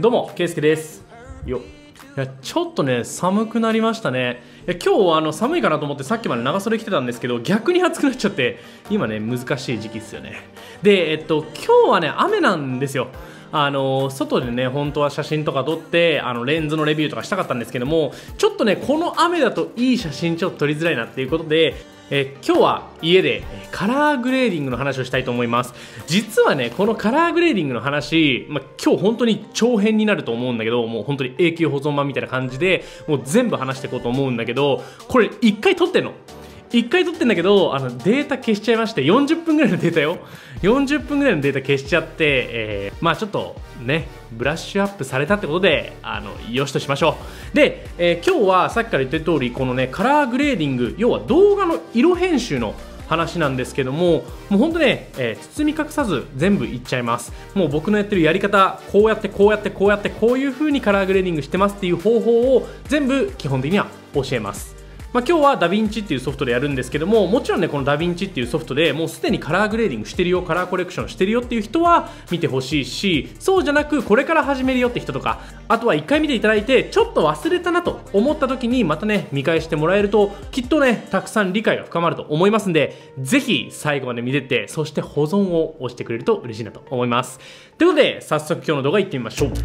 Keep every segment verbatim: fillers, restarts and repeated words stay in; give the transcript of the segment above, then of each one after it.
どうも、ケイスケです。よいやちょっとね、寒くなりましたね。いや今日あの寒いかなと思ってさっきまで長袖着てたんですけど、逆に暑くなっちゃって、今ね、難しい時期ですよね。で、えっと、今日はね、雨なんですよ。あの外でね、本当は写真とか撮ってあのレンズのレビューとかしたかったんですけども、ちょっとね、この雨だといい写真ちょっと撮りづらいなっていうことで、え今日は家でカラーグレーディングの話をしたいと思います。実はね、このカラーグレーディングの話、まあ、今日本当に長編になると思うんだけど、もう本当に永久保存版みたいな感じでもう全部話していこうと思うんだけど、これいっかい撮ってんのいっかい撮ってんだけど、あのデータ消しちゃいまして、よんじゅっぷんぐらいのデータよよんじゅっぷんぐらいのデータ消しちゃって、えー、まあちょっとねブラッシュアップされたってことで、あのよしとしましょう。で、えー、今日はさっきから言ってる通り、このねカラーグレーディング、要は動画の色編集の話なんですけども、もうほんとね、えー、包み隠さず全部言っちゃいます。もう僕のやってるやり方、こうやってこうやってこうやってこういう風にカラーグレーディングしてますっていう方法を全部基本的には教えます。まあ、今日はダヴィンチっていうソフトでやるんですけども、もちろんね、このダヴィンチっていうソフトでもうすでにカラーグレーディングしてるよ、カラーコレクションしてるよっていう人は見てほしいし、そうじゃなくこれから始めるよって人とか、あとはいっかい見ていただいてちょっと忘れたなと思った時にまたね見返してもらえると、きっとねたくさん理解が深まると思いますんで、ぜひ最後まで見てって、そして保存を押してくれると嬉しいなと思います。ということで早速今日の動画いってみましょう。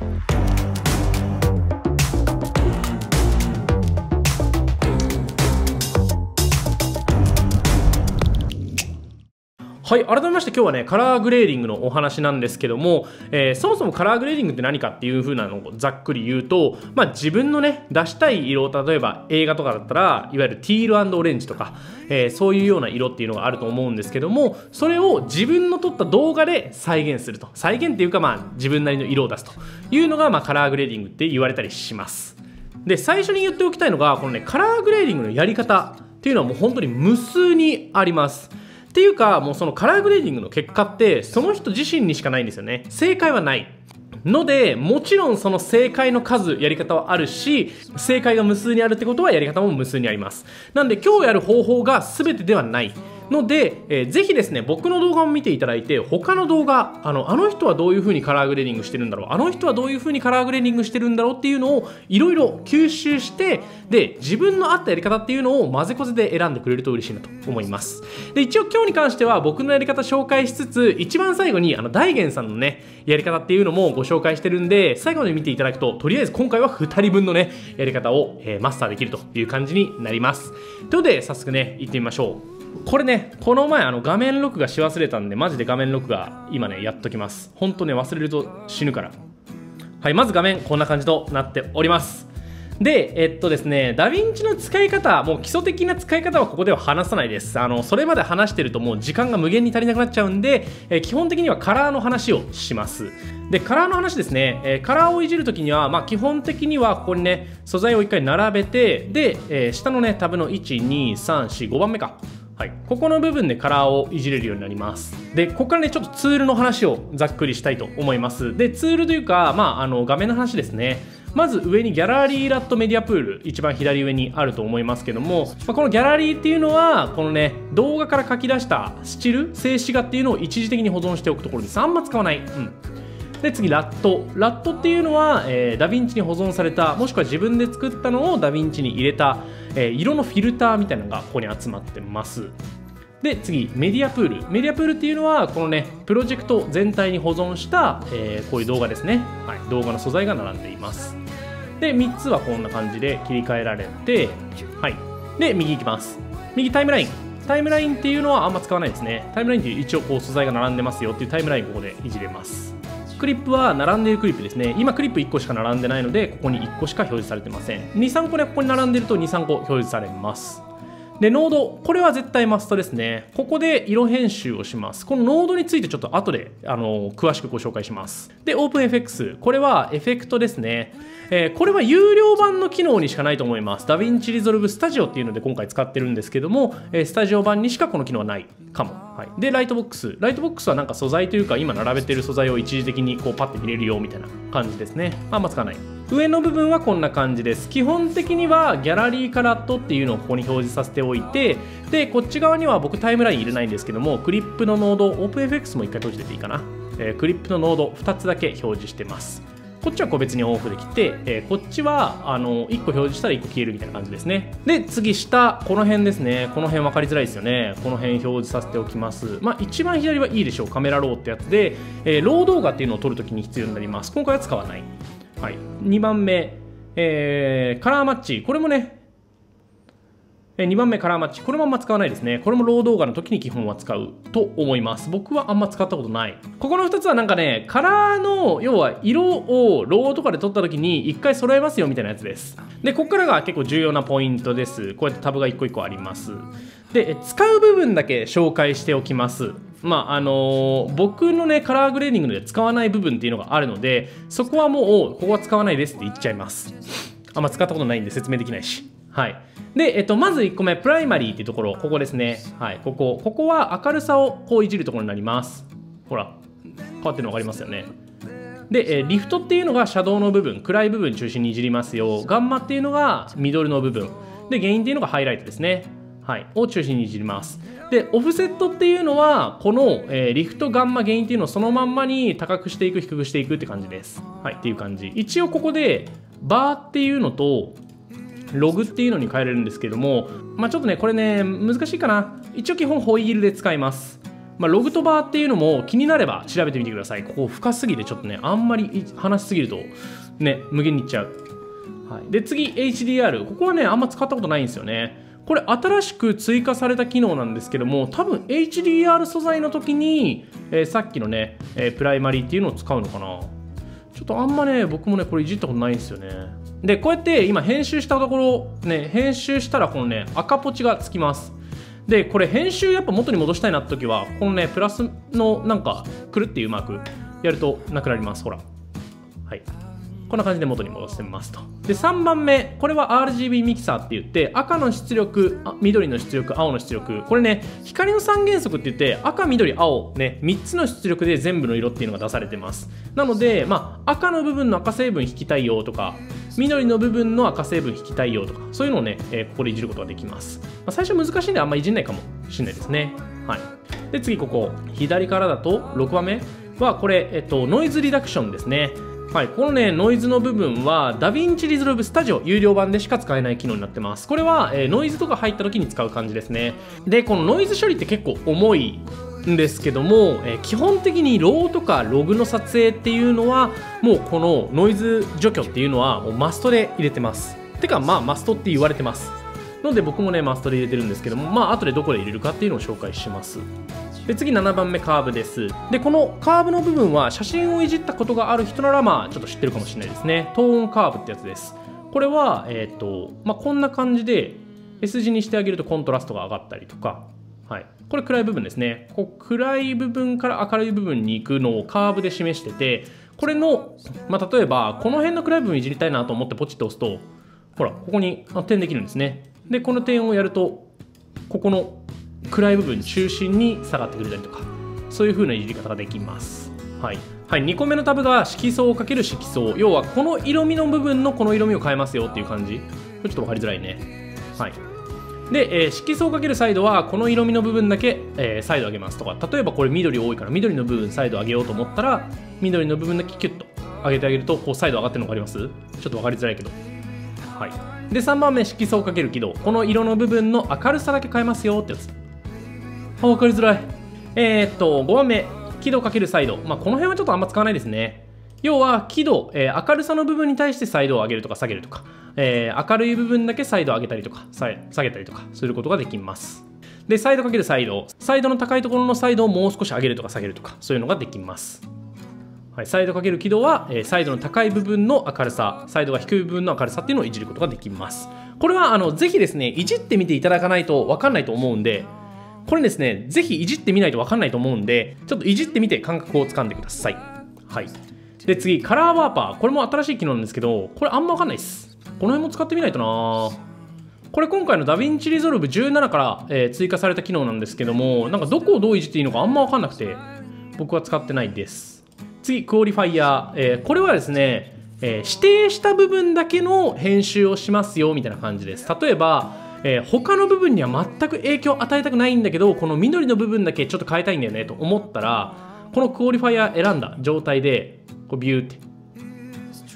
はい、改めまして今日はねカラーグレーディングのお話なんですけども、えー、そもそもカラーグレーディングって何かっていう風なのをざっくり言うと、まあ、自分のね出したい色、例えば映画とかだったらいわゆるティール&オレンジとか、えー、そういうような色っていうのがあると思うんですけども、それを自分の撮った動画で再現すると、再現っていうかまあ自分なりの色を出すというのが、まあ、カラーグレーディングって言われたりします。で、最初に言っておきたいのが、このねカラーグレーディングのやり方っていうのはもう本当に無数にあります。っていうか、もうそのカラーグレーディングの結果ってその人自身にしかないんですよね。正解はないので、もちろんその正解の数、やり方はあるし、正解が無数にあるってことはやり方も無数にあります。なんで今日やる方法が全てではないので、えー、ぜひですね僕の動画を見ていただいて、他の動画、あのあの人はどういう風にカラーグレーディングしてるんだろう、あの人はどういう風にカラーグレーディングしてるんだろうっていうのをいろいろ吸収して、で自分の合ったやり方っていうのを混ぜこぜで選んでくれると嬉しいなと思います。で、一応今日に関しては僕のやり方紹介しつつ、一番最後にあの大元さんのねやり方っていうのもご紹介してるんで、最後まで見ていただくと、とりあえず今回はふたりぶんのねやり方を、えー、マスターできるという感じになります。ということで早速ね行ってみましょう。これね、この前あの画面録画し忘れたんで、マジで画面録画今ねやっときます。本当ね忘れると死ぬから。はい、まず画面こんな感じとなっております。で、えっとですね、ダヴィンチの使い方、もう基礎的な使い方はここでは話さないです。あのそれまで話してるともう時間が無限に足りなくなっちゃうんで、えー、基本的にはカラーの話をします。で、カラーの話ですね、えー、カラーをいじるときには、まあ、基本的にはここにね素材をいっかい並べて、で、えー、下のねタブのいち、に、さん、よん、ごばんめか、はい、ここの部分でカラーをいじれるようになります。で、ここからねちょっとツールの話をざっくりしたいと思います。で、ツールというか、まあ、あの画面の話ですね。まず上にギャラリーラットメディアプール、一番左上にあると思いますけども、まあ、このギャラリーっていうのはこのね動画から書き出したスチル、静止画っていうのを一時的に保存しておくところです。あんま使わない。うん。で、次ラット。ラットっていうのは、えー、ダヴィンチに保存された、もしくは自分で作ったのをダヴィンチに入れた、えー、色のフィルターみたいなのがここに集まってます。で、次メディアプール。メディアプールっていうのはこのねプロジェクト全体に保存した、えー、こういう動画ですね。はい、動画の素材が並んでいます。で、みっつはこんな感じで切り替えられて、はい。で、右行きます。右タイムライン。タイムラインっていうのはあんま使わないですね。タイムラインっていう一応こう素材が並んでますよっていうタイムラインここでいじれます。クリップは並んでいるクリップですね。今クリップいっこしか並んでないので、ここにいっこしか表示されてません。に、さんこね、ここに並んでるとに、さんこ表示されます。で、ノード、これは絶対マストですね。ここで色編集をします。このノードについてちょっと後であの詳しくご紹介します。で、OpenFX、これはエフェクトですね。えー、これは有料版の機能にしかないと思います。DaVinci Resolve Studioっていうので今回使ってるんですけども、えー、スタジオ版にしかこの機能はないかも。はい、で、ライトボックス。ライトボックスはなんか素材というか、今並べてる素材を一時的にこうパッて見れるよみたいな感じですね。あんま使わない。上の部分はこんな感じです。基本的にはギャラリーカラットっていうのをここに表示させておいて、で、こっち側には僕タイムライン入れないんですけども、クリップのノード、OpenFX も一回閉じてていいかな。えー、クリップのノードふたつだけ表示してます。 こっちは個別にオンオフできて、えー、こっちはあのいっこ表示したらいっこ消えるみたいな感じですね。で次下この辺ですね。この辺分かりづらいですよね。この辺表示させておきます。まあ一番左はいいでしょう。カメラローってやつで、えー、ロー動画っていうのを撮るときに必要になります。今回は使わない。はい、にばんめ、えー、カラーマッチ。これもね、にばんめカラーマッチ。これもあんま使わないですね。これもロー動画の時に基本は使うと思います。僕はあんま使ったことない。ここのふたつはなんかね、カラーの要は色をローとかで撮った時にいっかい揃えますよみたいなやつです。で、ここからが結構重要なポイントです。こうやってタブがいっこいっこあります。で、使う部分だけ紹介しておきます。まああのー、僕のねカラーグレーディングで使わない部分っていうのがあるので、そこはもうここは使わないですって言っちゃいます。あんま使ったことないんで説明できないし。はい。で、えっと、まずいっこめ、プライマリーっていうところ、ここですね。はい、ここ。ここは明るさをこういじるところになります。ほら、変わってるの分かりますよね。で、えリフトっていうのがシャドウの部分、暗い部分中心にいじりますよ。ガンマっていうのがミドルの部分。で、ゲインっていうのがハイライトですね。はい、を中心にいじります。で、オフセットっていうのは、この、えー、リフト、ガンマ、ゲインっていうのをそのまんまに高くしていく、低くしていくって感じです。はい、っていう感じ。一応ここで、バーっていうのと、ログっていうのに変えれるんですけども、まあちょっとね、これね、難しいかな。一応基本ホイールで使います。まあ、ログとバーっていうのも気になれば調べてみてください。ここ深すぎてちょっとね、あんまり話しすぎるとね、無限にいっちゃう。はい、で、次、エイチディーアール。ここはね、あんま使ったことないんですよね。これ新しく追加された機能なんですけども、多分 エイチディーアール 素材の時に、えー、さっきのね、えー、プライマリーっていうのを使うのかな。ちょっとあんまね、僕もね、これいじったことないんですよね。で、こうやって今編集したところ、ね、編集したらこのね、赤ポチがつきます。で、これ編集やっぱ元に戻したいなって時は、このね、プラスのなんか、くるっていうマークやるとなくなります。ほら。はい。こんな感じで元に戻してみますと。で、さんばんめ、これは アールジービー ミキサーって言って、赤の出力、緑の出力、青の出力。これね、光の三原則って言って、赤、緑、青、ね、みっつの出力で全部の色っていうのが出されてます。なので、まあ、赤の部分の赤成分引きたいよとか、緑の部分の赤成分引きたいよとか、そういうのをね、えー、ここでいじることができます。まあ、最初難しいんであんまいじんないかもしれないですね。はい。で、次ここ、左からだとろくばんめは、これ、えっと、ノイズリダクションですね。はい、このね、ノイズの部分は、ダヴィンチリゾルブスタジオ有料版でしか使えない機能になってます。これは、えー、ノイズとか入った時に使う感じですね。で、このノイズ処理って結構重いんですけども、えー、基本的にローとかログの撮影っていうのは、もうこのノイズ除去っていうのはもうマストで入れてます。てか、まあ、マストって言われてます。ので、僕もね、マストで入れてるんですけども、まあ、後でどこで入れるかっていうのを紹介します。で、次ななばんめカーブです。で、このカーブの部分は写真をいじったことがある人ならまあちょっと知ってるかもしれないですね。トーンカーブってやつです。これは、えっと、まあ、こんな感じで S 字にしてあげるとコントラストが上がったりとか、はい、これ暗い部分ですね。こう暗い部分から明るい部分に行くのをカーブで示してて、これの、まあ、例えばこの辺の暗い部分いじりたいなと思ってポチッと押すと、ほら、ここに点できるんですね。で、この点をやると、ここの暗い部分中心に下がってくれたりとか、そういう風ないじり方ができます。はい、はい、にこめのタブが色相をかける色相、要はこの色味の部分のこの色味を変えますよっていう感じ。これちょっと分かりづらいね。はい、で、えー、色相をかけるサイドはこの色味の部分だけ、えー、サイド上げますとか、例えばこれ緑多いから緑の部分サイド上げようと思ったら緑の部分だけキュッと上げてあげるとこうサイド上がってるの分かります？ちょっと分かりづらいけど。はい、でさんばんめ色相をかける輝度、この色の部分の明るさだけ変えますよってやつ。あ、分かりづらい。えー、っとごばんめ輝度かけるサイド、まあ、この辺はちょっとあんま使わないですね。要は輝度、えー、明るさの部分に対してサイドを上げるとか下げるとか、えー、明るい部分だけサイドを上げたりとか下げたりとかすることができます。でサイドかけるサイド、サイドの高いところのサイドをもう少し上げるとか下げるとかそういうのができます。はい、サイドかける輝度は、えー、サイドの高い部分の明るさ、サイドが低い部分の明るさっていうのをいじることができます。これはあのぜひですねいじってみていただかないと分かんないと思うんで、これですねぜひいじってみないと分かんないと思うんで、ちょっといじってみて感覚をつかんでください。はい、で次カラーワーパー、これも新しい機能なんですけど、これあんま分かんないです。この辺も使ってみないとな。これ今回のダヴィンチリゾルブじゅうななから、えー、追加された機能なんですけども、なんかどこをどういじっていいのかあんま分かんなくて僕は使ってないです。次クオリファイヤー、えー、これはですね、えー、指定した部分だけの編集をしますよみたいな感じです。例えば、えー、他の部分には全く影響を与えたくないんだけど、この緑の部分だけちょっと変えたいんだよねと思ったら、このクオリファイヤー選んだ状態でこうビューって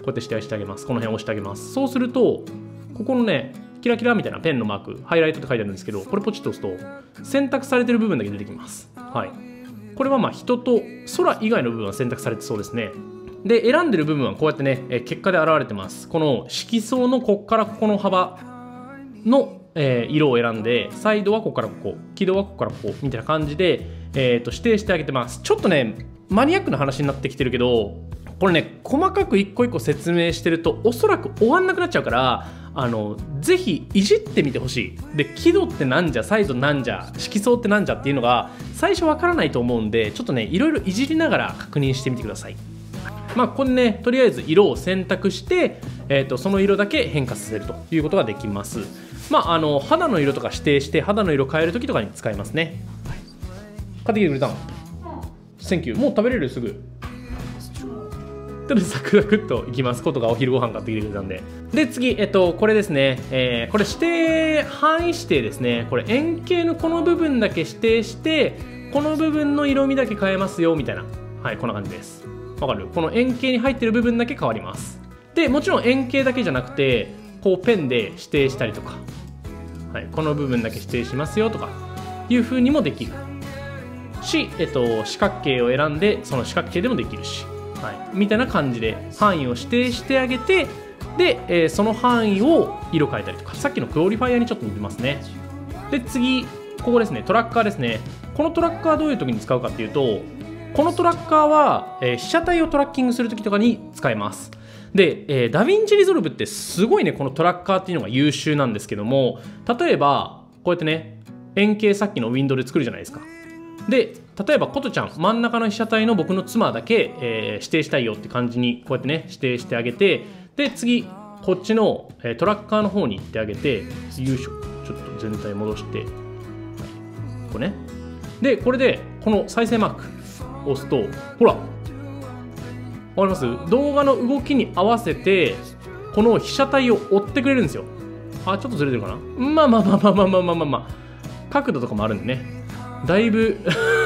うやって指定してあげます。この辺押してあげます。そうすると、ここのね、キラキラみたいなペンのマーク、ハイライトって書いてあるんですけど、これポチッと押すと、選択されてる部分だけ出てきます。はい。これはまあ人と空以外の部分は選択されてそうですね。で、選んでる部分はこうやってね、結果で現れてます。この色相のこっからここの幅の、えー、色を選んで、サイドはここからここ、軌道はここからここ、みたいな感じで、えー、と指定してあげてます。ちょっとね、マニアックな話になってきてるけど、これね、細かく一個一個説明してると、おそらく終わんなくなっちゃうから、あのぜひいじってみてほしい。で、輝度ってなんじゃ、サイドなんじゃ、色相ってなんじゃっていうのが最初わからないと思うんで、ちょっとね、いろいろいじりながら確認してみてください。まあ、ここでね、とりあえず色を選択して、えー、とその色だけ変化させるということができます。まあ、あの肌の色とか指定して肌の色変えるときとかに使いますね。買ってきてくれたの？センキュー。もう食べれる？すぐ。とりあえずサクサクっといきます。ことがお昼ご飯買ってきてくれたんで。で、次、えっと、これですね。えー、これ指定、範囲指定ですね。これ円形のこの部分だけ指定して、この部分の色味だけ変えますよ、みたいな。はい、こんな感じです。わかる？この円形に入ってる部分だけ変わります。で、もちろん円形だけじゃなくて、こうペンで指定したりとか、はい、この部分だけ指定しますよとか、いう風にもできるし、えっと、四角形を選んで、その四角形でもできるし。はい、みたいな感じで範囲を指定してあげて、で、えー、その範囲を色変えたりとか、さっきのクオリファイアにちょっと似てますね。で、次、ここですね、トラッカーですね。このトラッカーはどういう時に使うかっていうと、このトラッカーは、えー、被写体をトラッキングする時とかに使えます。で、えー、ダヴィンチリゾルブってすごいね、このトラッカーっていうのが優秀なんですけども、例えば、こうやってね、円形さっきのウィンドウで作るじゃないですか。で、例えばことちゃん、真ん中の被写体の僕の妻だけ、えー、指定したいよって感じにこうやってね指定してあげて、で次こっちの、えー、トラッカーの方に行ってあげて、よいしょ、ちょっと全体戻して、はい、これね。でこれでこの再生マークを押すと、ほら、わかります？動画の動きに合わせてこの被写体を追ってくれるんですよ。あ、ちょっとずれてるかな。まあまあまあまあまあまあまあまあまあ、角度とかもあるんでね、だいぶ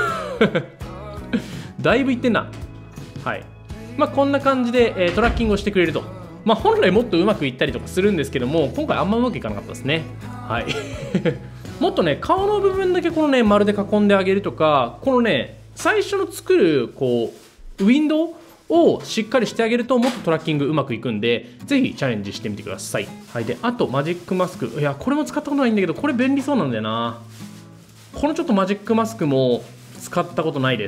だいぶいってんな。はい。まあこんな感じで、えー、トラッキングをしてくれると。まあ本来もっとうまくいったりとかするんですけども、今回あんまうまくいかなかったですね。はい。もっとね、顔の部分だけこのね、丸で囲んであげるとか、このね、最初の作る、こう、ウィンドウをしっかりしてあげると、もっとトラッキングうまくいくんで、ぜひチャレンジしてみてください。はい。で、あとマジックマスク。いや、これも使ったことないんだけど、これ便利そうなんだよな。このちょっとマジックマスクも使ったことないです。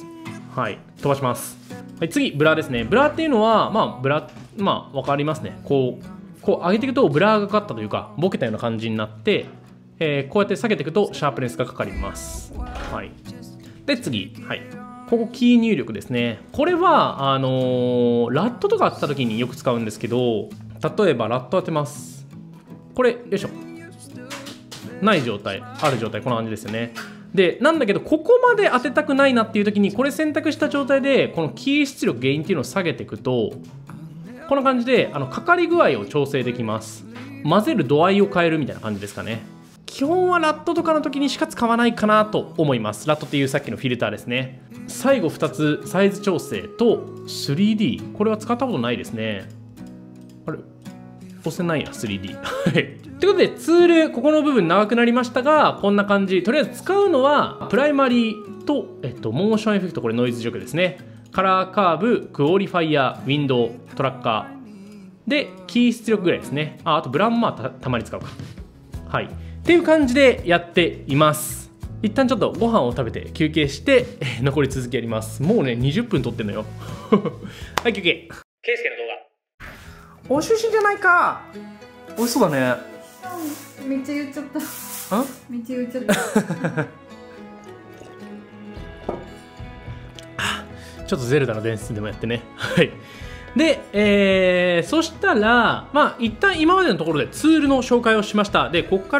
はい、飛ばします。はい、次、ブラですね。ブラっていうのは、まあ、ブラ、まあ、わかりますね。こう、こう上げていくと、ブラがかかったというか、ボケたような感じになって、えー、こうやって下げていくと、シャープネスがかかります。はい。で、次、はい。ここ、キー入力ですね。これは、あのー、ラットとか当てた時によく使うんですけど、例えば、ラット当てます。これ、よいしょ。ない状態、ある状態、こんな感じですよね。で、なんだけど、ここまで当てたくないなっていう時に、これ選択した状態で、このキー出力、ゲインっていうのを下げていくと、こんな感じで、あの、かかり具合を調整できます。混ぜる度合いを変えるみたいな感じですかね。基本はラットとかの時にしか使わないかなと思います。ラットっていうさっきのフィルターですね。最後ふたつ、サイズ調整と スリーディー。これは使ったことないですね。あれ？押せないな、スリーディー。はい。ということで、ツール、ここの部分長くなりましたが、こんな感じ。とりあえず使うのは、プライマリーと、えっと、モーションエフェクト、これノイズ除去ですね。カラーカーブ、クオリファイア、ウィンドウ、トラッカー。で、キー出力ぐらいですね。あ、あとブラウンもまあ た, たまに使うか。はい。っていう感じでやっています。一旦ちょっとご飯を食べて休憩して、残り続きやります。もうね、にじゅっぷん撮ってんのよ。はい、休憩。ケイスケの動画。お寿司じゃないか。美味しそうだね。 めっちゃ言っちゃった。あ？めっちゃ言っちゃった。 ちょっとゼルダの伝説でもやってね。はい。で、えー、そしたら、まあ、一旦今までのところでツールの紹介をしました。で、ここから、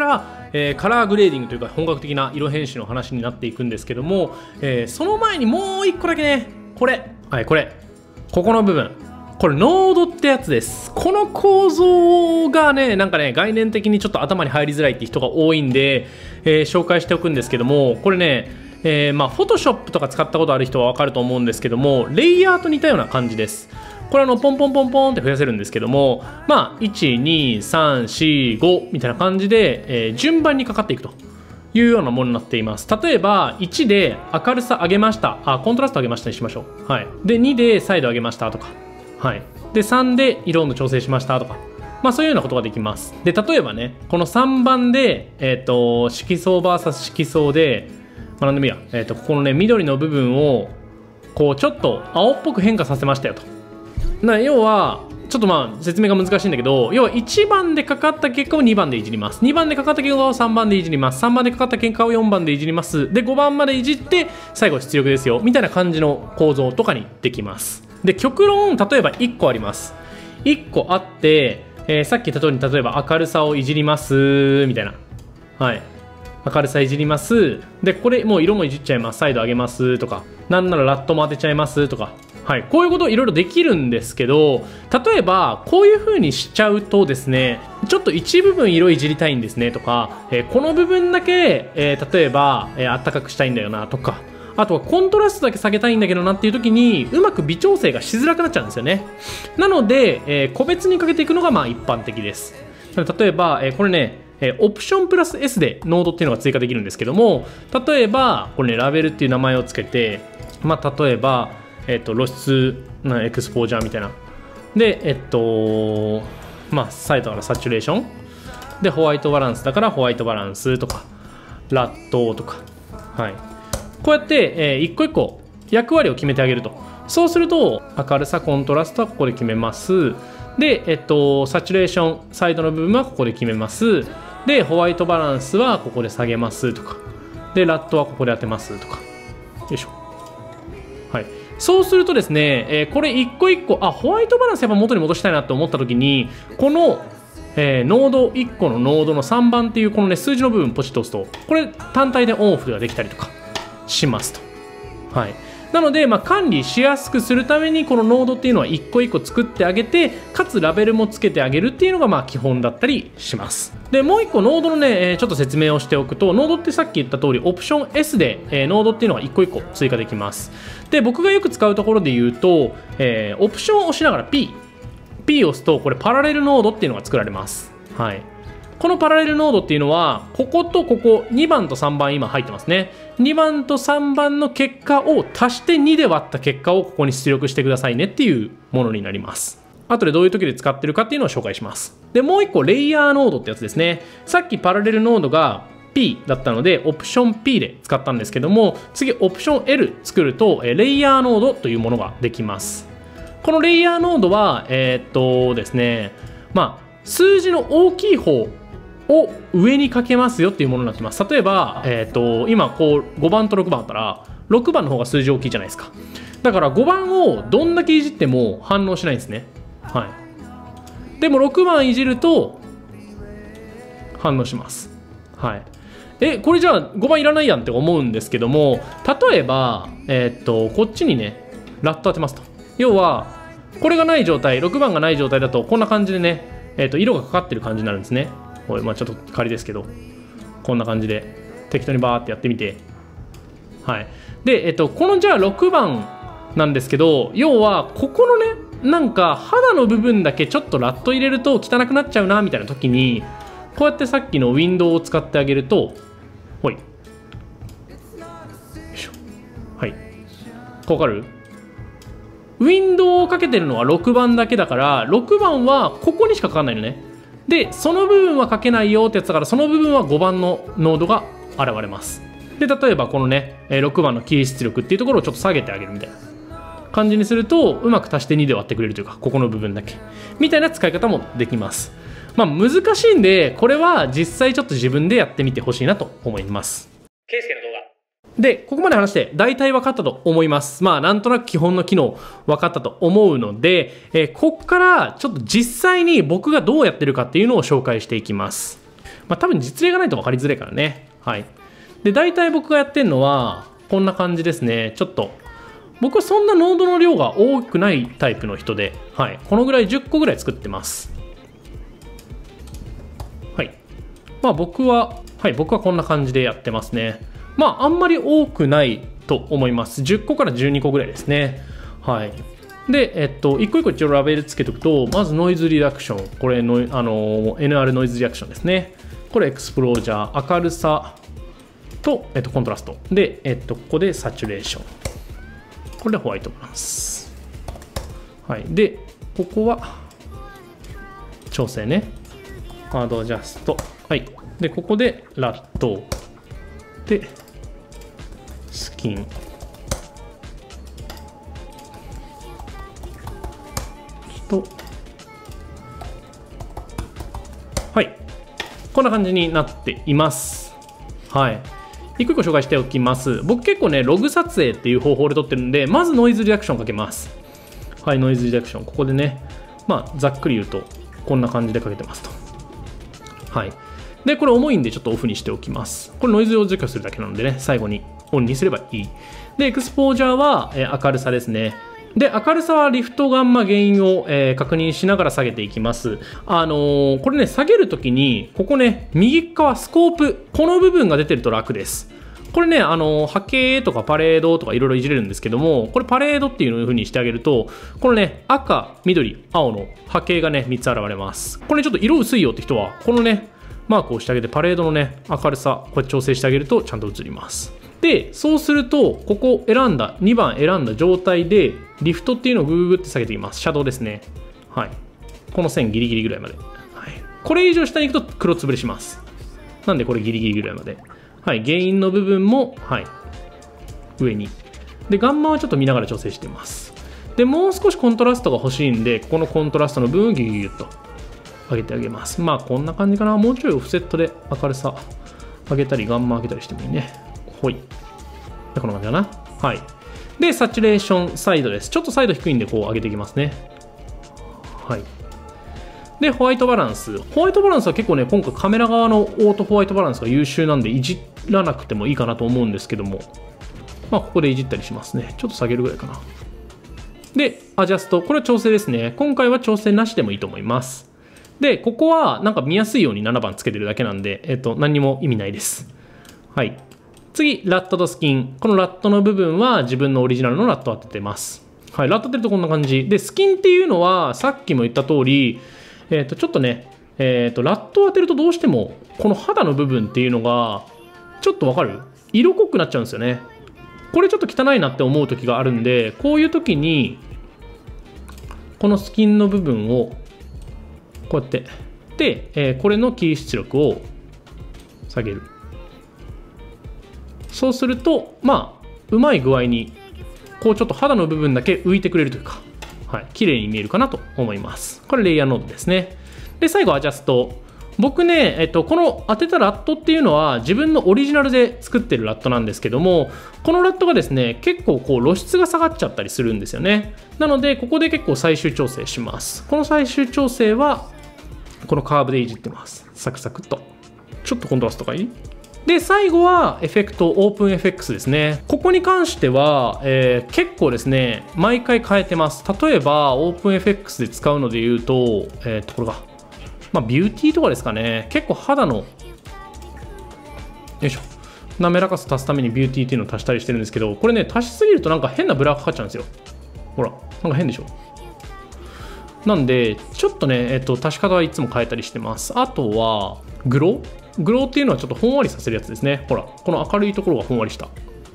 えー、カラーグレーディングというか本格的な色編集の話になっていくんですけども、えー、その前にもう一個だけね、これ、はい、これ、ここの部分。これノードってやつです。この構造がね、なんかね、概念的にちょっと頭に入りづらいって人が多いんで、えー、紹介しておくんですけども、これね、 えー、まあ、Photoshop とか使ったことある人は分かると思うんですけども、レイヤーと似たような感じです。これあのポンポンポンポンって増やせるんですけども、まあ、いち、に、さん、よん、ごみたいな感じで、えー、順番にかかっていくというようなものになっています。例えばいちで明るさ上げました、あ、コントラスト上げましたにしましょう。はい、でにで再度上げましたとか、はい、でさんで色の調整しましたとか、まあ、そういうようなことができます。で例えばね、このさんばんで、えー、と色相 ブイエス 色相で、まあ、何でもいいや、えー、とここのね緑の部分をこうちょっと青っぽく変化させましたよと。な要はちょっとまあ説明が難しいんだけど、要はいちばんでかかった結果をにばんでいじります。にばんでかかった結果をさんばんでいじります。さんばんでかかった結果をよんばんでいじります。でごばんまでいじって最後出力ですよみたいな感じの構造とかにできます。で極論例えばいっこあります。いっこあって、えー、さっき言った通りに例えば明るさをいじりますみたいな、はい、明るさいじります。でこれもう色もいじっちゃいます、再度上げますとか、なんならラットも当てちゃいますとか、はい、こういうこといろいろできるんですけど、例えばこういう風にしちゃうとですね、ちょっと一部分色いじりたいんですねとか、えー、この部分だけ、えー、例えば、えー、あったかくしたいんだよなとか、あとはコントラストだけ下げたいんだけどなっていう時にうまく微調整がしづらくなっちゃうんですよね。なので、えー、個別にかけていくのがまあ一般的です。例えば、えー、これね、えー、オプションプラス エス でノードっていうのが追加できるんですけども、例えばこれねラベルっていう名前をつけて、まあ、例えばえっと露出エクスポージャーみたいなで、えっとまあサイドからサチュレーションで、ホワイトバランスだからホワイトバランスとかラットとか、はい、こうやって、えー、一個一個役割を決めてあげると。そうすると明るさコントラストはここで決めます。で、えっと、サチュレーションサイドの部分はここで決めます。でホワイトバランスはここで下げますとか、でラットはここで当てますとか、よいしょ、はい、そうするとですね、えー、これ一個一個、あ、ホワイトバランスやっぱ元に戻したいなと思った時に、この、えー、ノードいっこのノードのさんばんっていうこのね数字の部分ポチッと押すと、これ単体でオンオフができたりとかしますと。はい、なので、まあ、管理しやすくするためにこのノードっていうのは一個一個作ってあげて、かつラベルもつけてあげるっていうのがまあ基本だったりします。でもう一個ノードのねちょっと説明をしておくと、ノードってさっき言った通りオプション エス で、えー、ノードっていうのが一個一個追加できます。で僕がよく使うところで言うと、えー、オプションを押しながら P P を押すとこれパラレルノードっていうのが作られます。はい、このパラレルノードっていうのはこことここにばんとさんばん今入ってますね。にばんとさんばんの結果を足してにで割った結果をここに出力してくださいねっていうものになります。後でどういう時で使ってるかっていうのを紹介します。でもう一個レイヤーノードってやつですね。さっきパラレルノードが P だったのでオプション P で使ったんですけども、次オプション エル 作るとレイヤーノードというものができます。このレイヤーノードはえー、っとですね、まあ数字の大きい方を上にかけますよっていうものになってます。例えば、えー、と今こうごばんとろくばんあったらろくばんの方が数字大きいじゃないですか。だからごばんをどんだけいじっても反応しないんですね。はい、でもろくばんいじると反応します。はい、えこれじゃあごばんいらないやんって思うんですけども、例えば、えー、とこっちにねラット当てますと。要はこれがない状態、ろくばんがない状態だとこんな感じでね、えー、と色がかかってる感じになるんですね。これまあちょっと仮ですけど、こんな感じで適当にバーってやってみて、はい、で、えっと、このじゃあろくばんなんですけど、要はここのねなんか肌の部分だけちょっとラット入れると汚くなっちゃうなみたいな時に、こうやってさっきのウィンドウを使ってあげると、ほい、よいしょ、はい、わかる？ウィンドウをかけてるのはろくばんだけだから、ろくばんはここにしかかかんないのね。でその部分は書けないよってやつだから、その部分はごばんのノードが現れます。で例えばこのねろくばんのキー出力っていうところをちょっと下げてあげるみたいな感じにすると、うまく足してにで割ってくれるというか、ここの部分だけみたいな使い方もできます。まあ難しいんで、これは実際ちょっと自分でやってみてほしいなと思います。ケイスケの動画でここまで話して大体分かったと思います。まあなんとなく基本の機能分かったと思うので、えー、ここからちょっと実際に僕がどうやってるかっていうのを紹介していきます。まあ多分実例がないと分かりづらいからね。はい。で大体僕がやってるのはこんな感じですね。ちょっと僕はそんなノードの量が多くないタイプの人で、はい、このぐらいじゅっこぐらい作ってます。はい。まあ僕ははい僕はこんな感じでやってますね。 まああんまり多くないと思います。じゅっこからじゅうにこぐらいですね。はい。で、えっと、一個一個一応ラベルつけておくと、まずノイズリダクション、これの、あの エヌアール ノイズリダクションですね。これエクスプロージャー、明るさと、えっと、コントラスト。で、えっと、ここでサチュレーション。これでホワイトバランス。はい。で、ここは調整ね。ハードアジャスト。はい。で、ここでラット。で、スキン。と、はい。こんな感じになっています。はい。一個一個紹介しておきます。僕結構ね、ログ撮影っていう方法で撮ってるんで、まずノイズリダクションかけます。はい、ノイズリダクション。ここでね、まあ、ざっくり言うと、こんな感じでかけてますと。はい。で、これ重いんでちょっとオフにしておきます。これノイズを除去するだけなのでね、最後にオンにすればいい。で、エクスポージャーは、えー、明るさですね。で、明るさはリフトガンマ原因を、えー、確認しながら下げていきます。あのー、これね、下げるときに、ここね、右側スコープ、この部分が出てると楽です。これね、あのー、波形とかパレードとかいろいろいじれるんですけども、これパレードっていう風にしてあげると、このね、赤、緑、青の波形がね、みっつ現れます。これね、ちょっと色薄いよって人は、このね、マークをしてあげて、パレードのね、明るさ、こうやって調整してあげるとちゃんと映ります。で、そうすると、ここ選んだ、にばん選んだ状態で、リフトっていうのをグーグーって下げていきます。シャドウですね。はい。この線ギリギリぐらいまで。はい。これ以上下に行くと黒つぶれします。なんでこれギリギリぐらいまで。はい。原因の部分も、はい。上に。で、ガンマはちょっと見ながら調整しています。で、もう少しコントラストが欲しいんで、ここのコントラストの部分をギュギュギュッと上げてあげます。まあ、こんな感じかな。もうちょいオフセットで明るさ上げたり、ガンマ上げたりしてもいいね。ほい。で、こんな感じかな。はい。で、サチュレーションサイドです。ちょっとサイド低いんで、こう上げていきますね。はい。で、ホワイトバランス。ホワイトバランスは結構ね、今回カメラ側のオートホワイトバランスが優秀なんで、いじらなくてもいいかなと思うんですけども、まあ、ここでいじったりしますね。ちょっと下げるぐらいかな。で、アジャスト。これは調整ですね。今回は調整なしでもいいと思います。で、ここはなんか見やすいようにななばんつけてるだけなんで、えっと、何にも意味ないです。はい。次、ラットとスキン。このラットの部分は自分のオリジナルのラットを当ててます。はい、ラット当てるとこんな感じ。で、スキンっていうのは、さっきも言った通り、えっと、ちょっとね、えっと、ラットを当てるとどうしても、この肌の部分っていうのが、ちょっとわかる？色濃くなっちゃうんですよね。これちょっと汚いなって思う時があるんで、こういう時に、このスキンの部分を、こうやって、で、えー、これのキー出力を下げる。そうすると、まあ、うまい具合に、こうちょっと肌の部分だけ浮いてくれるというか、はい、綺麗に見えるかなと思います。これレイヤーノードですね。で、最後、アジャスト。僕ね、えっと、この当てたラットっていうのは自分のオリジナルで作ってるラットなんですけども、このラットがですね、結構こう露出が下がっちゃったりするんですよね。なので、ここで結構最終調整します。この最終調整は、このカーブでいじってます。サクサクっと。ちょっとコントラストがいい？で、最後はエフェクト、オープンエフェクトですね。ここに関しては、えー、結構ですね、毎回変えてます。例えば、オープンエフェクトで使うので言うと、えー、ところが、まあ、ビューティーとかですかね。結構肌の、よいしょ。滑らかさ足すためにビューティーっていうのを足したりしてるんですけど、これね、足しすぎるとなんか変なブラがかかっちゃうんですよ。ほら、なんか変でしょ。なんで、ちょっとね、えっと、足し方はいつも変えたりしてます。あとは、グローグローっていうのはちょっとほんわりさせるやつですね。ほら、この明るいところがほんわりした。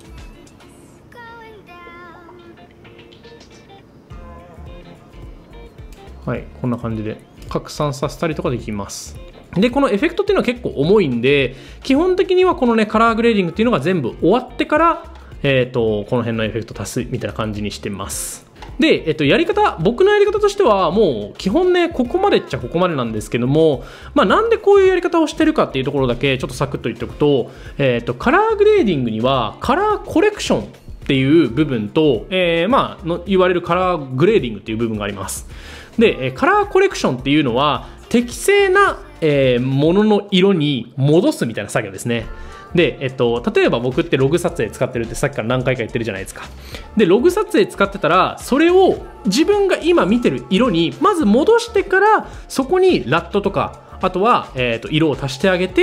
はい、こんな感じで拡散させたりとかできます。で、このエフェクトっていうのは結構重いんで、基本的にはこのね、カラーグレーディングっていうのが全部終わってから、えっと、この辺のエフェクト足すみたいな感じにしてます。で、えっと、やり方、僕のやり方としては、もう基本ね、ここまでっちゃここまでなんですけども、まあ、なんでこういうやり方をしてるかっていうところだけ、ちょっとサクッと言っておくと、えっと、カラーグレーディングには、カラーコレクションっていう部分と、えー、まあの、言われるカラーグレーディングっていう部分があります。で、カラーコレクションっていうのは、適正な、えー、ものの色に戻すみたいな作業ですね。で、えっと、例えば僕ってログ撮影使ってるってさっきから何回か言ってるじゃないですか。で、ログ撮影使ってたら、それを自分が今見てる色にまず戻してから、そこにラットとか、あとは、えー、と色を足してあげて、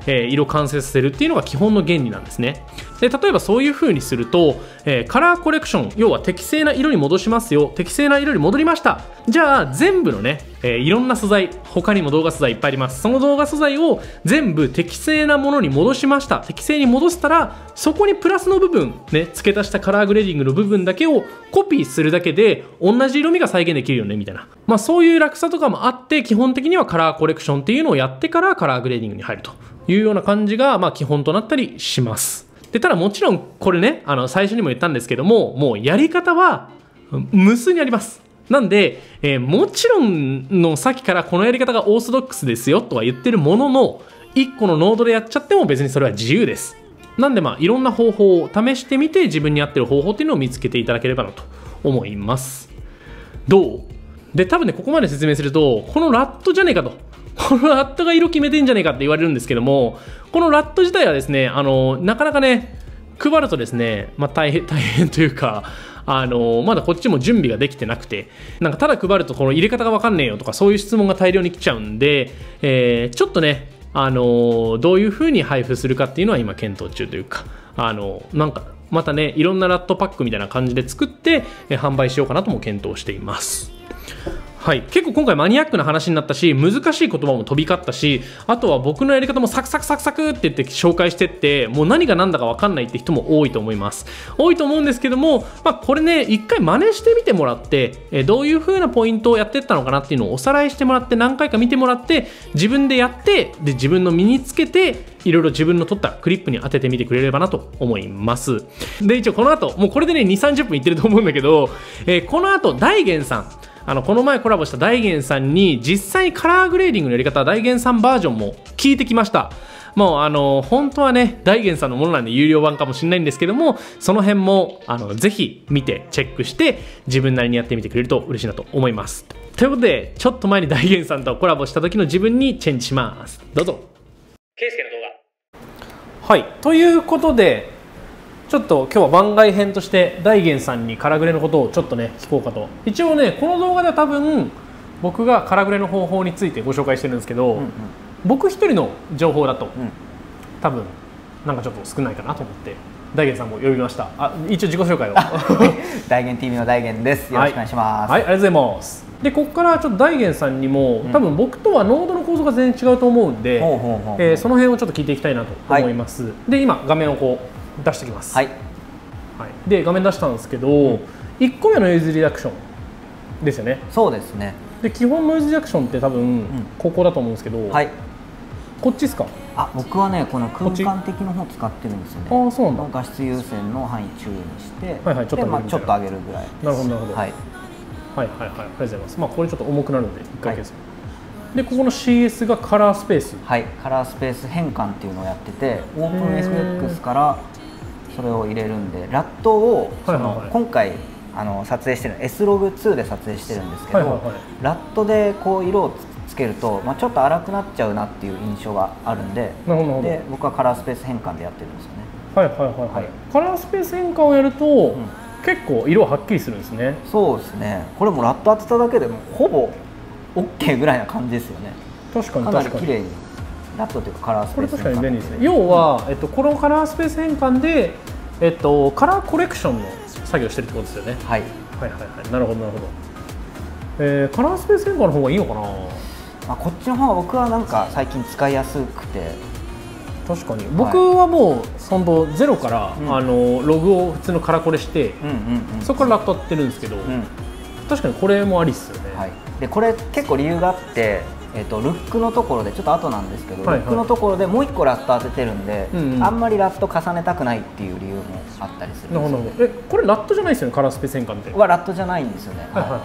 えー、色完成させるっていうのが基本の原理なんですね。で例えばそういう風にすると、えー、カラーコレクション、要は適正な色に戻しますよ、適正な色に戻りました、じゃあ全部のね、えー、いろんな素材、他にも動画素材いっぱいあります。その動画素材を全部適正なものに戻しました、適正に戻したら、そこにプラスの部分ね、付け足したカラーグレーディングの部分だけをコピーするだけで同じ色味が再現できるよねみたいな、まあそういう楽さとかもあって、基本的にはカラーコレクションっていうのをやってからカラーグレーディングに入るというような感じがまあ基本となったりします。でただもちろんこれね、あの最初にも言ったんですけども、もうやり方は無数にあります。なんで、えー、もちろんのさっきからこのやり方がオーソドックスですよとは言ってるものの、いっこのノードでやっちゃっても別にそれは自由です。なんでまあいろんな方法を試してみて、自分に合ってる方法っていうのを見つけていただければなと思います。どうで、多分ね、ここまで説明すると、このラットじゃねえかと。このラットが色決めてんじゃねえかって言われるんですけども、このラット自体はですね、あの、なかなかね、配るとですね、まあ大変、大変というか、あの、まだこっちも準備ができてなくて、なんかただ配るとこの入れ方がわかんねえよとか、そういう質問が大量に来ちゃうんで、えー、ちょっとね、あの、どういう風に配布するかっていうのは今検討中というか、あの、なんか、またね、いろんなラットパックみたいな感じで作って、え販売しようかなとも検討しています。はい、結構今回マニアックな話になったし、難しい言葉も飛び交ったし、あとは僕のやり方もサクサクサクサクって言って紹介してって、もう何が何だか分かんないって人も多いと思います。多いと思うんですけども、まあ、これね、一回真似してみてもらって、えどういう風なポイントをやっていったのかなっていうのをおさらいしてもらって、何回か見てもらって、自分でやって、で自分の身につけて、いろいろ自分の取ったクリップに当ててみてくれればなと思います。で、一応この後、もうこれでね、に、さんじゅっぷんいってると思うんだけど、えー、この後、大元さん、あのこの前コラボした大元さんに実際カラーグレーディングのやり方、大元さんバージョンも聞いてきました。もうあの本当はね、大元さんのものなんで有料版かもしれないんですけども、その辺もあのぜひ見てチェックして自分なりにやってみてくれると嬉しいなと思います。ということで、ちょっと前に大元さんとコラボした時の自分にチェンジします。どうぞ。ケイスケの動画。はい、ということで、ちょっと今日は番外編として大元さんにカラグレのことをちょっとね聞こうかと。一応ね、この動画では多分僕がカラグレの方法についてご紹介してるんですけど、うんうん、僕一人の情報だと、うん、多分なんかちょっと少ないかなと思って大元さんも呼びました。あ、一応自己紹介を大元 ティーブイ の大元です。よろしくお願いします。 はい、はい、ありがとうございます。で、ここからちょっと大元さんにも、うん、多分僕とはノードの構造が全然違うと思うんで、えー、その辺をちょっと聞いていきたいなと思います。はい、で、今画面をこう出してきます。はい、はい、で画面出したんですけど、うん、いっこめのノイズリダクションですよね。 そうですね。 で基本ノイズリダクションって多分、うん、ここだと思うんですけど、はい、こっちですか？ あ、僕はね、この空間的の方使ってるんですよね。 ああ、そうなんだ。 画質優先の範囲注意にして、 はいはい、ちょっと、 まあ、ちょっと上げるぐらい。 なるほどなるほど。はい、はいはいはい、ありがとうございます。まあこれちょっと重くなるので一回消す。はい、でここの シーエス がカラースペース。 はい、カラースペース変換っていうのをやってて、オープン エスペックス からそれを入れるんで、ラットをその今回あの撮影してる エスログツー で撮影してるんですけど、ラットでこう色をつけると、まあ、ちょっと粗くなっちゃうなっていう印象があるんで、で僕はカラースペース変換でやってるんですよね。 はいはいはいはい、はい、カラースペース変換をやると、うん、結構色はっきりするんですね。 そうですね。これもラット当てただけでもほぼ オーケー ぐらいな感じですよね。 確かに確かにかなり綺麗にラットというかカラースペース変換、 これ確かに便利ですね。要は、えっと、このカラースペース変換で、えっと、カラーコレクションの作業してるってことですよね。はい、はいはいはい、なるほどなるほど。えー、カラースペース変換の方がいいのかな。 まあこっちの方が僕はなんか最近使いやすくて。 確かに僕はもう本当ゼロから、うん、あのログを普通のカラコレして、そこからラットやってるんですけど、うん、確かにこれもありっすよね。 はい、でこれ結構理由があって、えー、とルックのところでちょっと後なんですけど、はいはい、ルックのところでもういっこラット当ててるんで、うんうん、あんまりラット重ねたくないっていう理由もあったりするんですよね。なるほど。え、これラットじゃないですよね、カラースペース変換って。はラットじゃないんですよね。はいはいはい。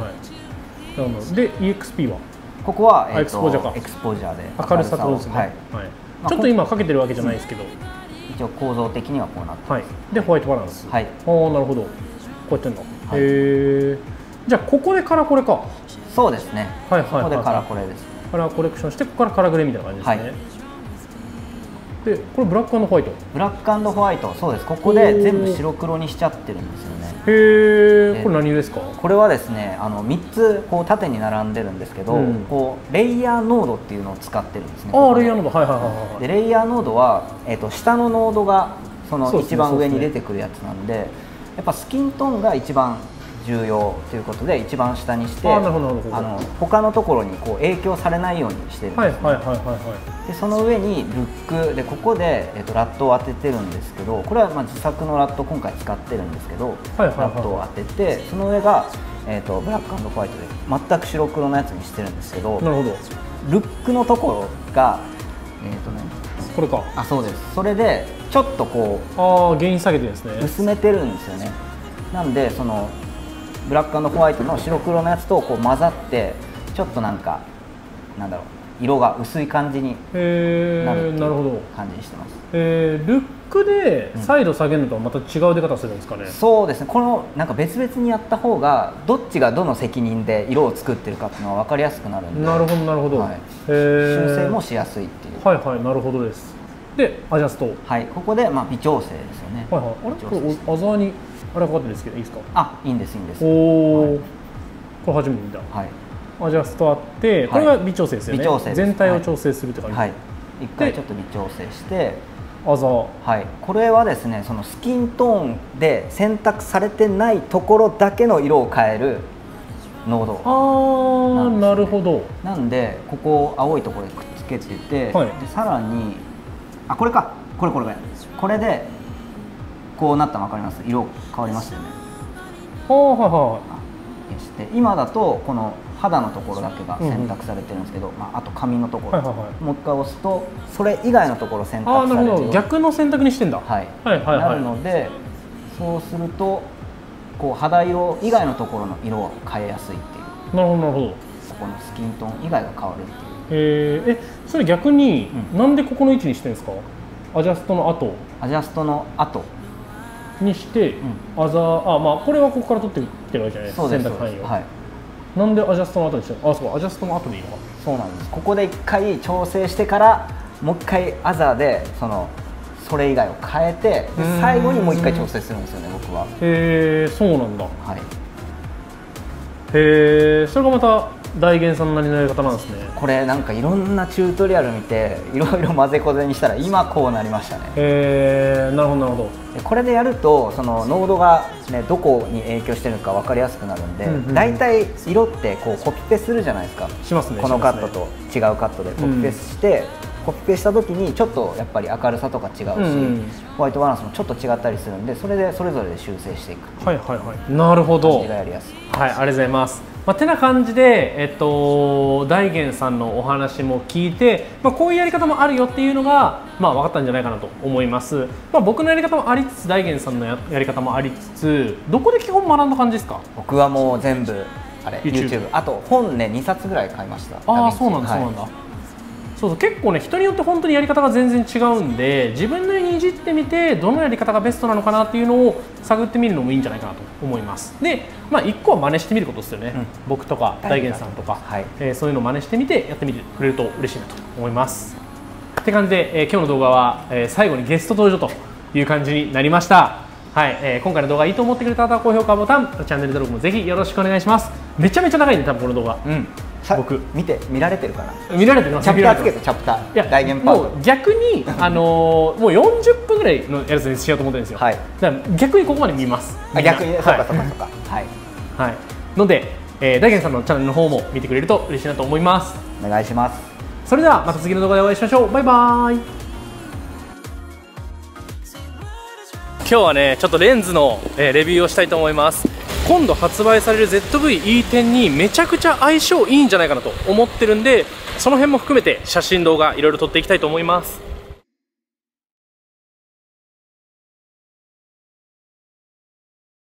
なるほど。で イーエックスピー はここは、えー、とエエクスポージャーか。 エクスポージャーで明るさとですね。はい。はい、ちょっと今かけてるわけじゃないですけど、 一応構造的にはこうなってます。 はい、でホワイトバランス。はい、ああ、なるほど。こうやってんだ。はい、へえ。じゃあここでカラコレか。 そうですね。はいはいはい、ここでカラコレです。 カラーコレクションして、ここからカラグレみたいな感じですね。はい、 でこれブラック&ホワイト。 ブラック&ホワイト、そうです。ここで全部白黒にしちゃってるんですよね。 へえ。これ何ですか？ これはですね、あのみっつこう縦に並んでるんですけど、うん、こうレイヤーノードっていうのを使ってるんですね。 ああ、レイヤーノード、はいはいはいはい。 でレイヤーノードは、えー、と下のノードがその一番上に出てくるやつなんで、やっぱスキントーンが一番重要ということで一番下にして、あの他のところにこう影響されないようにしてるんですね。でその上にルックでここで、えー、とラットを当ててるんですけど、これはまあ自作のラット今回使ってるんですけど、ラットを当ててその上が、えー、とブラック&ホワイトで全く白黒のやつにしてるんですけど、 なるほど。 ルックのところがえっ、ー、とねこれか。 あ、そうです。それでちょっとこうああ原因下げてるんですね。 薄めてるんですよね。なんでそのブラック&ホワイトの白黒のやつとこう混ざってちょっとなんかなんだろう色が薄い感じになるっていう感じにしてます。 えー、ルックでサイド下げるのとはまた違う出方するんですかね。 うん、そうですね。このなんか別々にやった方がどっちがどの責任で色を作ってるかっていうのは分かりやすくなるんで。 なるほどなるほど。はい、 えー、修正もしやすいっていう。 はいはい、なるほどです。でアジャスト。 はい、ここでまあ微調整ですよね。 はいはい。あれこれアザーにあれかかってるんですけどいいですか？ あ、いいんですいいんです。 おお、はい、これ初めて見た。 はい。 アジャストあってこれが微調整ですよね。 微調整全体を調整するって感じ。はい。 一回ちょっと微調整して。 アザー。 はい。これはですね、そのスキントーンで選択されてないところだけの色を変えるノード。 ああ、なるほど。 なんでここ青いところでくっつけてて、はい、でさらにあこれかこれこれこれこれでこうなったの分かります？色変わりましたよね。 はあはあはあ。 して今だとこの肌のところだけが選択されてるんですけど、うんうん、まあ、あと髪のところ、はいはいはい、もう一回押すとそれ以外のところ選択される。あ、なるほど。 逆の選択にしてんだ。 はい、はいはいはい、なるのでそうするとこう肌色以外のところの色を変えやすいっていう。 なるほどなるほど。 ここのスキントーン以外が変わるっていう。 えー、えそれ逆に、うん、なんでここの位置にしてるんですか？アジャストの後アジャストの後にして、うん、アザーあまあこれはここから取ってきてるわけじゃないですか。選択範囲を。はい。なんでアジャストの後にしてるの？あ、そうアジャストの後でいいのか。 そうなんです。ここで一回調整してからもう一回アザーでそのそれ以外を変えて最後にもう一回調整するんですよね僕は。 へえ、そうなんだ。 はい。 へえ、それがまた大源さんなりのやり方なんですね。 これなんかいろんなチュートリアル見ていろいろ混ぜこぜにしたら今こうなりましたね。 へえ、なるほどなるほど。これでやるとそのノードが、ね、どこに影響してるのか分かりやすくなるんで、大体、うんうん、色ってこうコピペするじゃないですか。 しますね。 このカットと違うカットでコピペして、うん、コピペした時にちょっとやっぱり明るさとか違うし、うんうん、ホワイトバランスもちょっと違ったりするんでそれでそれぞれで修正していく。 はいはいはい。なるほど。 感じがやりやすい。 はい、ありがとうございます。まあ、てな感じで、えっと、大源さんのお話も聞いて、まあ、こういうやり方もあるよっていうのが、まあ、分かったんじゃないかなと思います。まあ、僕のやり方もありつつ大源さんの や, やり方もありつつどこで基本学んだ感じですか？ 僕はもう全部あれ YouTube, YouTube あと本ねにさつぐらい買いました。 ああ、そうなんだ、はい、そうなんだ。そうそう、結構ね人によって本当にやり方が全然違うんで自分なりにいじってみてどのやり方がベストなのかなっていうのを探ってみるのもいいんじゃないかなと思います。で、まあ、いっこは真似してみることですよね。うん、僕とか大源さんとか、はい、えー、そういうのを真似してみてやってみてくれると嬉しいなと思います。って感じで、えー、今日の動画は、えー、最後にゲスト登場という感じになりました。はい、えー、今回の動画いいと思ってくれた方は高評価ボタン、チャンネル登録もぜひよろしくお願いします。めちゃめちゃ長いね、多分この動画。うん、 僕見て見られてるかな。 見られてます。 チャプターつけてチャプター。いや大源パート。 もう逆にあのー、もうよんじゅっぷんぐらいのやつにしようと思ってるんですよ。はい。だから逆にここまで見ます。 あ、逆に、そうかそうかそうか。はい。 はい。ので、えー、大源さんのチャンネルの方も見てくれると嬉しいなと思います。 お願いします。 それではまた次の動画でお会いしましょう。バイバーイ。今日はねちょっとレンズの、えー、レビューをしたいと思います。今度発売される ゼットブイイーテン にめちゃくちゃ相性いいんじゃないかなと思ってるんでその辺も含めて写真動画いろいろ撮っていきたいと思います。